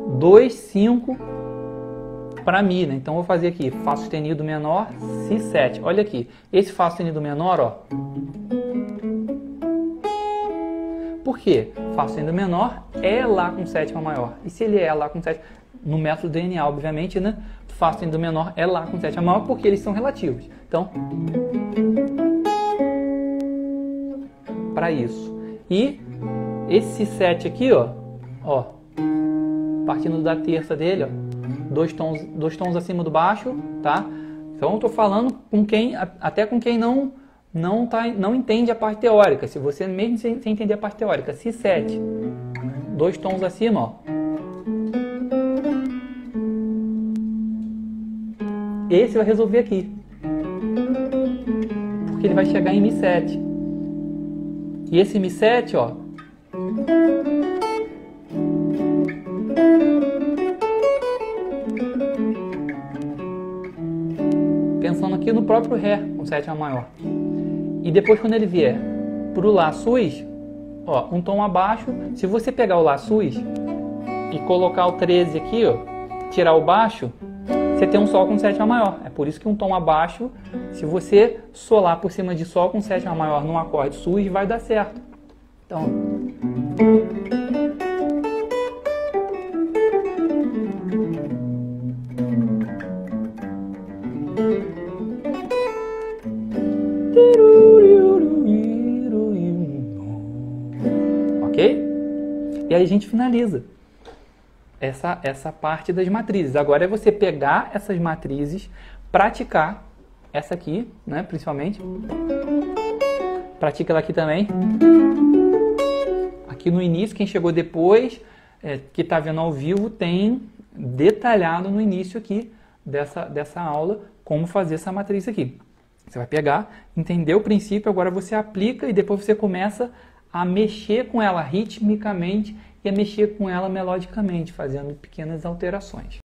2, 5 para Mi, né? Então, eu vou fazer aqui Fá sustenido menor, Si7. Olha aqui, esse Fá sustenido menor, ó. Por quê? Fá sustenido menor é Lá com sétima maior. E se ele é Lá com sétima, no método DNA, obviamente, né? Fá sustenido menor é Lá com sétima maior porque eles são relativos. Então, para isso. E esse Si7 aqui, ó, partindo da terça dele, ó, dois tons acima do baixo, tá? Então eu tô falando com quem, até com quem não entende a parte teórica. Se você mesmo sem entender a parte teórica, Si7, 2 tons acima, ó. Esse vai resolver aqui, porque ele vai chegar em Mi7. E esse Mi7, ó, pensando aqui no próprio Ré com sétima maior. E depois, quando ele vier para o Lá sus, ó, um tom abaixo, se você pegar o Lá sus e colocar o 13 aqui, ó, tirar o baixo, você tem um Sol com sétima maior. É por isso que um tom abaixo, se você solar por cima de Sol com sétima maior num acorde sus, vai dar certo. Então, ok? E aí a gente finaliza essa parte das matrizes. Agora é você pegar essas matrizes, praticar essa aqui, né, principalmente. Pratica ela aqui também. Aqui no início, quem chegou depois, que está vendo ao vivo, tem detalhado no início aqui dessa aula como fazer essa matriz aqui. Você vai pegar, entender o princípio, agora você aplica e depois você começa a mexer com ela ritmicamente e a mexer com ela melodicamente, fazendo pequenas alterações.